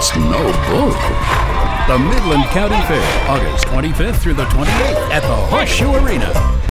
That's no bull. The Midland County Fair, August 25th through the 28th at the Horseshoe Arena.